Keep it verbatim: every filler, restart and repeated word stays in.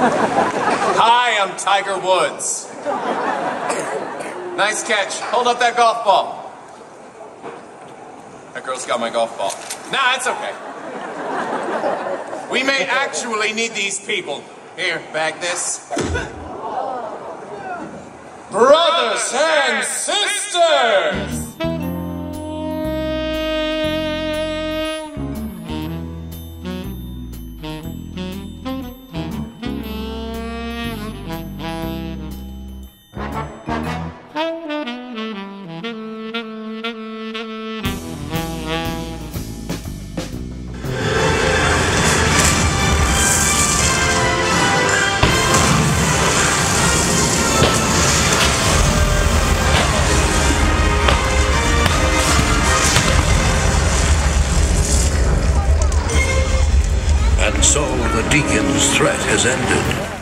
Hi, I'm Tiger Woods. Nice catch. Hold up that golf ball. That girl's got my golf ball. Nah, it's okay. We may actually need these people. Here, bag this. Brothers and sisters! And so the Deacon's threat has ended.